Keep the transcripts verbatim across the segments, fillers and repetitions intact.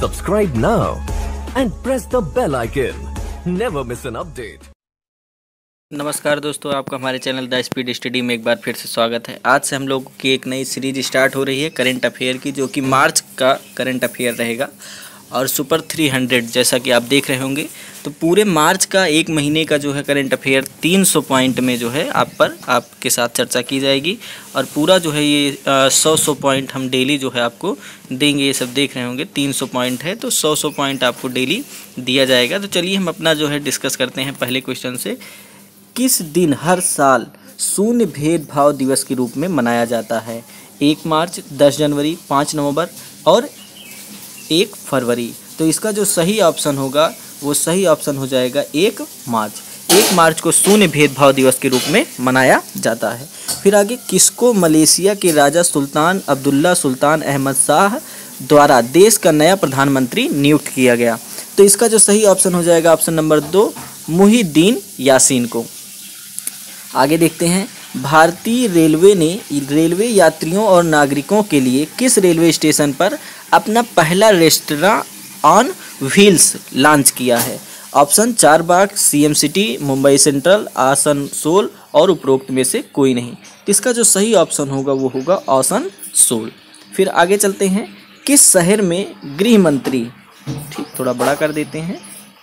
Subscribe now and press the bell icon. Never miss an update. नमस्कार दोस्तों, आपका हमारे चैनल द स्पीड स्टडी में एक बार फिर से स्वागत है। आज से हम लोग की एक नई सीरीज स्टार्ट हो रही है करंट अफेयर की, जो कि मार्च का करंट अफेयर रहेगा और सुपर थ्री हंड्रेड जैसा कि आप देख रहे होंगे। तो पूरे मार्च का एक महीने का जो है करंट अफेयर तीन सौ पॉइंट में जो है आप पर आपके साथ चर्चा की जाएगी और पूरा जो है ये सौ सौ पॉइंट हम डेली जो है आपको देंगे। ये सब देख रहे होंगे तीन सौ पॉइंट है तो सौ सौ पॉइंट आपको डेली दिया जाएगा। तो चलिए हम अपना जो है डिस्कस करते हैं पहले क्वेश्चन से। किस दिन हर साल शून्य भेदभाव दिवस के रूप में मनाया जाता है? एक मार्च, दस जनवरी, पाँच नवंबर और एक फरवरी। तो इसका जो सही ऑप्शन होगा वो सही ऑप्शन हो जाएगा एक मार्च। एक मार्च को शून्य भेदभाव दिवस के रूप में मनाया जाता है। फिर आगे, किसको मलेशिया के राजा सुल्तान अब्दुल्ला सुल्तान अहमद शाह द्वारा देश का नया प्रधानमंत्री नियुक्त किया गया? तो इसका जो सही ऑप्शन हो जाएगा ऑप्शन नंबर दो, मुहिद्दीन यासीन को। आगे देखते हैं, भारतीय रेलवे ने रेलवे यात्रियों और नागरिकों के लिए किस रेलवे स्टेशन पर अपना पहला रेस्तरां ऑन व्हील्स लॉन्च किया है? Option Charbagh, CM city, Mumbai central, Asansol और उपरोक्त में से कोई नहीं। इसका जो सही ऑप्शन होगा वो होगा आसनसोल। फिर आगे चलते हैं, किस शहर में गृह मंत्री, ठीक थोड़ा बड़ा कर देते हैं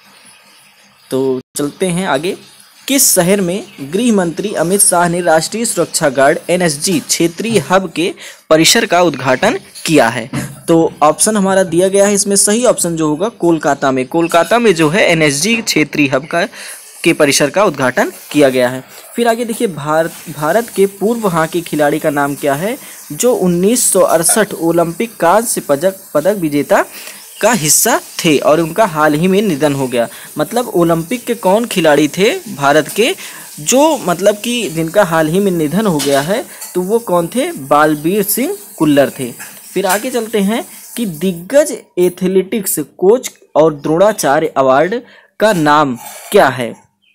तो चलते हैं आगे, किस शहर में गृह मंत्री अमित शाह ने राष्ट्रीय सुरक्षा गार्ड एनएसजी क्षेत्रीय हब के परिसर का उद्घाटन किया है? तो ऑप्शन हमारा दिया गया है, इसमें सही ऑप्शन जो होगा कोलकाता में। कोलकाता में जो है एनएसजी क्षेत्रीय हब का के परिसर का उद्घाटन किया गया है। फिर आगे देखिए, भारत भारत के पूर्व हॉकी खिलाड़ी का नाम क्या है जो उन्नीस सौ अड़सठ ओलंपिक कांस्य पदक पदक विजेता का हिस्सा थे और उनका हाल ही में निधन हो गया? मतलब ओलंपिक के कौन खिलाड़ी थे भारत के जो मतलब कि जिनका हाल ही में निधन हो गया है? तो वो कौन थे? बालबीर सिंह कुल्लर थे। फिर आगे चलते हैं कि दिग्गज एथलेटिक्स कोच और द्रोणाचार्य अवार्ड का नाम क्या है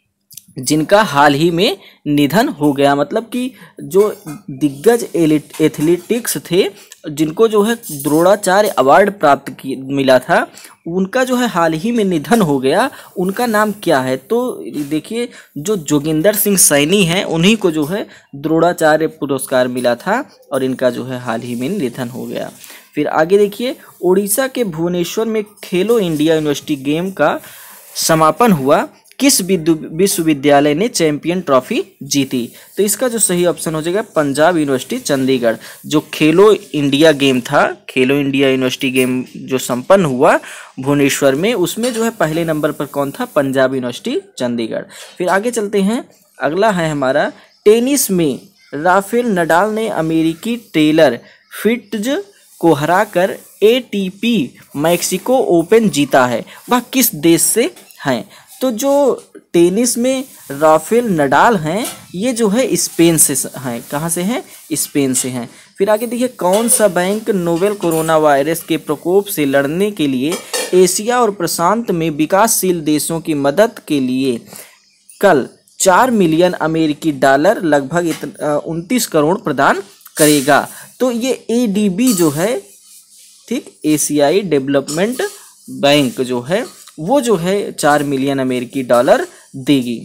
जिनका हाल ही में निधन हो गया? मतलब कि जो दिग्गज एथलेटिक्स थे जिनको जो है द्रोणाचार्य अवार्ड प्राप्त की मिला था, उनका जो है हाल ही में निधन हो गया, उनका नाम क्या है? तो देखिए, जो जोगिंदर सिंह सैनी हैं उन्हीं को जो है द्रोणाचार्य पुरस्कार मिला था और इनका जो है हाल ही में निधन हो गया। फिर आगे देखिए, उड़ीसा के भुवनेश्वर में खेलो इंडिया यूनिवर्सिटी गेम का समापन हुआ, किस विश्वविद्यालय ने चैंपियन ट्रॉफी जीती? तो इसका जो सही ऑप्शन हो जाएगा पंजाब यूनिवर्सिटी चंडीगढ़। जो खेलो इंडिया गेम था, खेलो इंडिया यूनिवर्सिटी गेम जो संपन्न हुआ भुवनेश्वर में, उसमें जो है पहले नंबर पर कौन था? पंजाब यूनिवर्सिटी चंडीगढ़। फिर आगे चलते हैं, अगला है हमारा, टेनिस में राफेल नडाल ने अमेरिकी टेलर फिट्ज को हराकर एटीपी मैक्सिको ओपन जीता है, वह किस देश से हैं? तो जो टेनिस में राफेल नडाल हैं ये जो है स्पेन से हैं। कहाँ से हैं? स्पेन से हैं। फिर आगे देखिए, कौन सा बैंक नोवेल कोरोना वायरस के प्रकोप से लड़ने के लिए एशिया और प्रशांत में विकासशील देशों की मदद के लिए कल चार मिलियन अमेरिकी डॉलर लगभग उनतीस करोड़ प्रदान करेगा? तो ये एडीबी जो है, ठीक, एशियाई डेवलपमेंट बैंक जो है वो जो है चार मिलियन अमेरिकी डॉलर देगी।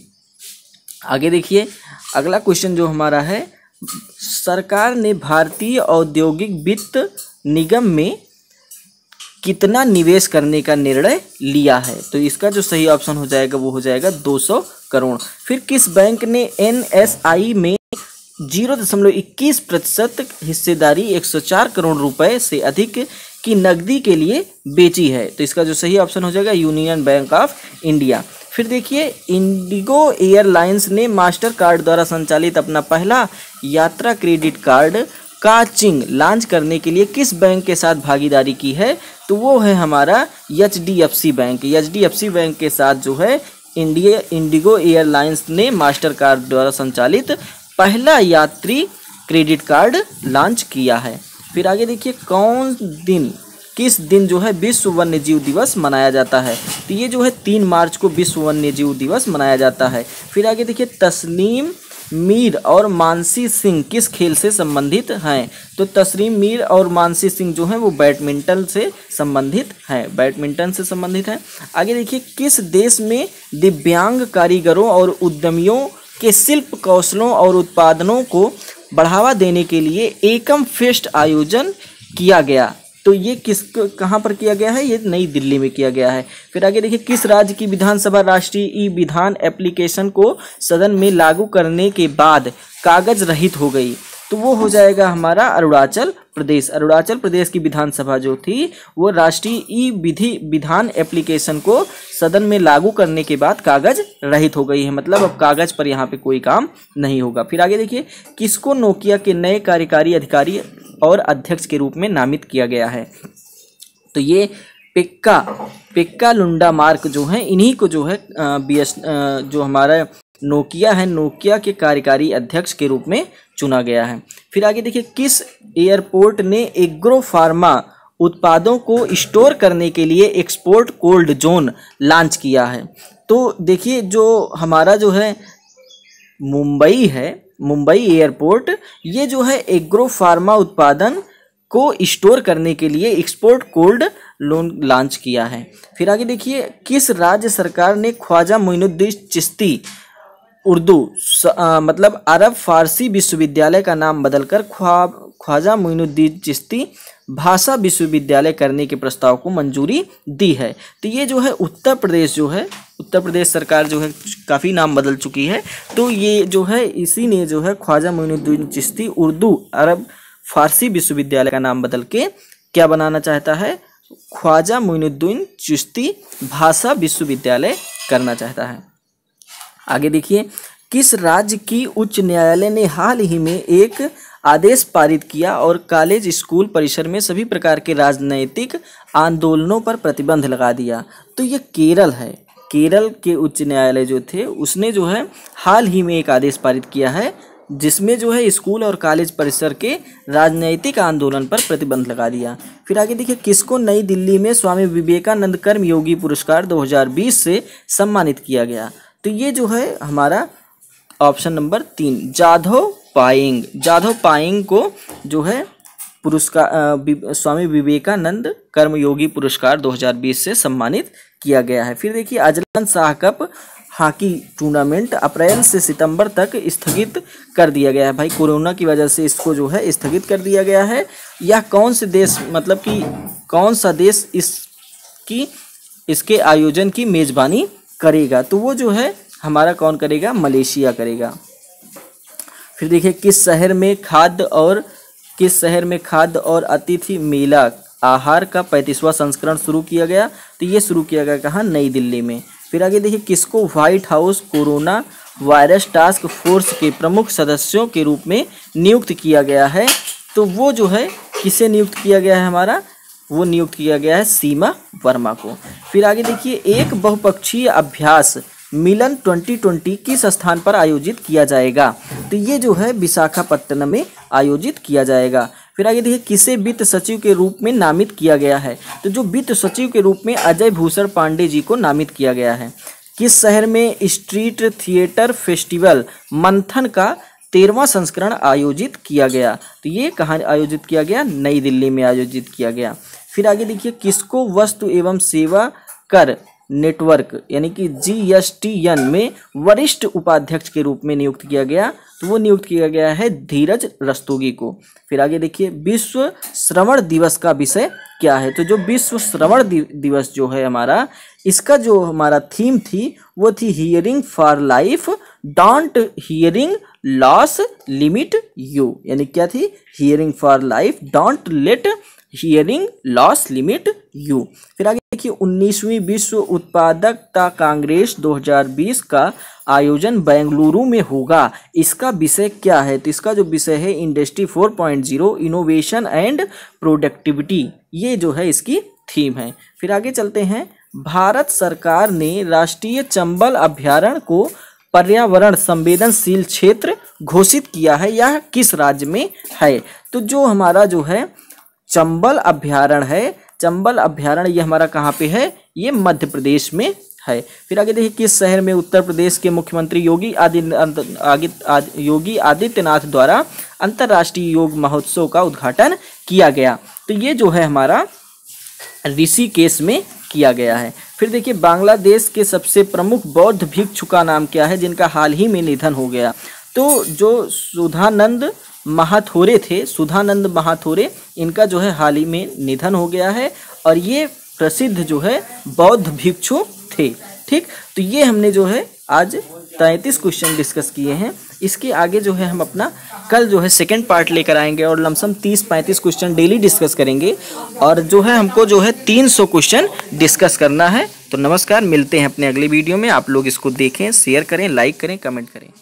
आगे देखिए, अगला क्वेश्चन जो हमारा है, सरकार ने भारतीय औद्योगिक वित्त निगम में कितना निवेश करने का निर्णय लिया है? तो इसका जो सही ऑप्शन हो जाएगा वो हो जाएगा दो सौ करोड़। फिर किस बैंक ने एनएसआई में जीरो दशमलव इक्कीस प्रतिशत हिस्सेदारी एक सौ चार करोड़ रुपए से अधिक की नकदी के लिए बेची है? तो इसका जो सही ऑप्शन हो जाएगा यूनियन बैंक ऑफ इंडिया। फिर देखिए, इंडिगो एयरलाइंस ने मास्टर कार्ड द्वारा संचालित अपना पहला यात्रा क्रेडिट कार्ड काचिंग लॉन्च करने के लिए किस बैंक के साथ भागीदारी की है? तो वो है हमारा एचडीएफसी बैंक। एचडीएफसी बैंक के साथ जो है इंडिया इंडिगो एयरलाइंस ने मास्टर कार्ड द्वारा संचालित पहला यात्री क्रेडिट कार्ड लॉन्च किया है। फिर आगे देखिए, कौन दिन किस दिन जो है विश्व वन्य जीव दिवस मनाया जाता है? तो ये जो है तीन मार्च को विश्व वन्य जीव दिवस मनाया जाता है। फिर आगे देखिए, तस्नीम मीर और मानसी सिंह किस खेल से संबंधित हैं? तो तस्नीम मीर और मानसी सिंह जो हैं वो बैडमिंटन से संबंधित हैं, बैडमिंटन से संबंधित हैं। आगे देखिए, किस देश में दिव्यांग कारीगरों और उद्यमियों के शिल्प कौशलों और उत्पादनों को बढ़ावा देने के लिए एकम फेस्ट आयोजन किया गया? तो ये किस कहाँ पर किया गया है? ये नई दिल्ली में किया गया है। फिर आगे देखिए, किस राज्य की विधानसभा राष्ट्रीय ई विधान एप्लीकेशन को सदन में लागू करने के बाद कागज रहित हो गई? तो वो हो जाएगा हमारा अरुणाचल प्रदेश। अरुणाचल प्रदेश की विधानसभा जो थी वो राष्ट्रीय ई विधि विधान एप्लीकेशन को सदन में लागू करने के बाद कागज रहित हो गई है, मतलब अब कागज पर यहाँ पे कोई काम नहीं होगा। फिर आगे देखिए, किसको नोकिया के नए कार्यकारी अधिकारी और अध्यक्ष के रूप में नामित किया गया है? तो ये पेक्का पेक्का लुंडा मार्क जो हैं, इन्हीं को जो है बी एस जो हमारा नोकिया है, नोकिया के कार्यकारी अध्यक्ष के रूप में चुना गया है। फिर आगे देखिए, किस एयरपोर्ट ने एग्रो फार्मा उत्पादों को स्टोर करने के लिए एक्सपोर्ट कोल्ड जोन लॉन्च किया है? तो देखिए, जो हमारा जो है मुंबई है, मुंबई एयरपोर्ट, ये जो है एग्रो फार्मा उत्पादन को स्टोर करने के लिए एक्सपोर्ट कोल्ड लोन लॉन्च किया है। फिर आगे देखिए, किस राज्य सरकार ने ख्वाजा मोइनुद्दीन चिश्ती उर्दू आ, मतलब अरब फारसी विश्वविद्यालय का नाम बदलकर ख्वा ख्वाजा मोइनुद्दीन चिश्ती भाषा विश्वविद्यालय करने के प्रस्ताव को मंजूरी दी है? तो ये जो है उत्तर प्रदेश जो है उत्तर प्रदेश सरकार जो है काफ़ी नाम बदल चुकी है, तो ये जो है इसी ने जो है ख्वाजा मोइनुद्दीन चिश्ती उर्दू अरब फारसी विश्वविद्यालय का नाम बदल के क्या बनाना चाहता है? ख्वाजा मोइनुद्दीन चिश्ती भाषा विश्वविद्यालय करना चाहता है। आगे देखिए, किस राज्य की उच्च न्यायालय ने हाल ही में एक आदेश पारित किया और कॉलेज स्कूल परिसर में सभी प्रकार के राजनैतिक आंदोलनों पर प्रतिबंध लगा दिया? तो ये केरल है। केरल के उच्च न्यायालय जो थे उसने जो है हाल ही में एक आदेश पारित किया है जिसमें जो है स्कूल और कॉलेज परिसर के राजनैतिक आंदोलन पर प्रतिबंध लगा दिया। फिर आगे देखिए, किसको नई दिल्ली में स्वामी विवेकानंद कर्मयोगी पुरस्कार दो हज़ार बीस से सम्मानित किया गया? तो ये जो है हमारा ऑप्शन नंबर तीन, जाधव पायेंग। जाधव पायेंग को जो है पुरस्कार स्वामी विवेकानंद कर्मयोगी पुरस्कार दो हज़ार बीस से सम्मानित किया गया है। फिर देखिए, Azlan Shah cup hockey tournament अप्रैल से सितंबर तक स्थगित कर दिया गया है। भाई कोरोना की वजह से इसको जो है स्थगित कर दिया गया है। यह कौन से देश, मतलब कि कौन सा देश इसकी इसके आयोजन की मेज़बानी करेगा? तो वो जो है हमारा कौन करेगा? मलेशिया करेगा। फिर देखिए, किस शहर में खाद्य और किस शहर में खाद्य और अतिथि मेला आहार का पैंतीसवां संस्करण शुरू किया गया? तो ये शुरू किया गया कहाँ? नई दिल्ली में। फिर आगे देखिए, किसको White House corona virus task force के प्रमुख सदस्यों के रूप में नियुक्त किया गया है? तो वो जो है किसे नियुक्त किया गया है? हमारा वो नियुक्त किया गया है सीमा वर्मा को। फिर आगे देखिए, एक बहुपक्षीय अभ्यास मिलन दो हज़ार बीस किस स्थान पर आयोजित किया जाएगा? तो ये जो है विशाखापट्टनम में आयोजित किया जाएगा। फिर आगे देखिए, किसे वित्त सचिव के रूप में नामित किया गया है? तो जो वित्त सचिव के रूप में अजय भूषण पांडे जी को नामित किया गया है। किस शहर में स्ट्रीट थिएटर फेस्टिवल मंथन का तेरहवां संस्करण आयोजित किया गया? तो ये कहाँ आयोजित किया गया? नई दिल्ली में आयोजित किया गया। फिर आगे देखिए, किसको वस्तु एवं सेवा कर नेटवर्क यानी कि जी एस टी एन में वरिष्ठ उपाध्यक्ष के रूप में नियुक्त किया गया? तो वो नियुक्त किया गया है धीरज रस्तोगी को। फिर आगे देखिए, विश्व श्रवण दिवस का विषय क्या है? तो जो विश्व श्रवण दिवस जो है हमारा, इसका जो हमारा थीम थी वो थी hearing for life don't hearing loss limit you, यानी क्या थी? Hearing for life don't let hearing loss limit you. फिर आगे देखिए, उन्नीसवीं विश्व उत्पादकता कांग्रेस दो हज़ार बीस का आयोजन बेंगलुरु में होगा। इसका विषय क्या है? तो इसका जो विषय है industry four point zero innovation and productivity, ये जो है इसकी थीम है। फिर आगे चलते हैं, भारत सरकार ने राष्ट्रीय चंबल अभ्यारण्य को पर्यावरण संवेदनशील क्षेत्र घोषित किया है, यह किस राज्य में है? तो जो हमारा जो है चंबल अभ्यारण्य है, चंबल अभ्यारण्य ये हमारा कहाँ पे है? ये मध्य प्रदेश में है। फिर आगे देखिए, किस शहर में उत्तर प्रदेश के मुख्यमंत्री योगी आदित्य योगी आदित्यनाथ द्वारा अंतर्राष्ट्रीय योग महोत्सव का उद्घाटन किया गया? तो ये जो है हमारा ऋषिकेश में किया गया है। फिर देखिए, बांग्लादेश के सबसे प्रमुख बौद्ध भिक्षु का नाम क्या है जिनका हाल ही में निधन हो गया? तो जो सुधानंद महाथोरे थे, सुधानंद महाथोरे, इनका जो है हाल ही में निधन हो गया है और ये प्रसिद्ध जो है बौद्ध भिक्षु थे। ठीक, तो ये हमने जो है आज तैंतीस क्वेश्चन डिस्कस किए हैं। इसके आगे जो है हम अपना कल जो है सेकंड पार्ट लेकर आएंगे और लमसम तीस पैंतीस क्वेश्चन डेली डिस्कस करेंगे और जो है हमको जो है तीन सौ क्वेश्चन डिस्कस करना है। तो नमस्कार, मिलते हैं अपने अगले वीडियो में। आप लोग इसको देखें, शेयर करें, लाइक करें, कमेंट करें।